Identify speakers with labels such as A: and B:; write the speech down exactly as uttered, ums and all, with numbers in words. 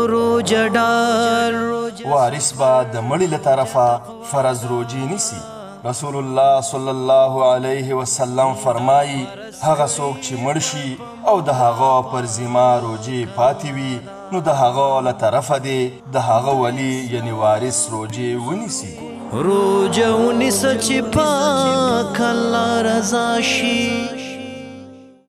A: روجه ډال
B: وارث به د مړي له طرفه فرض روجې نیسي. رسول الله صلی الله علیه وسلم فرمایي هغه څوک چې مړ شي او د هغه پر ذمه روجې پاتې وي نو د هغه له طرفه دې د هغه ولی یعنی وارث روجې ونیسي.
A: روجه ونیسه چې پاک الله رضا شي.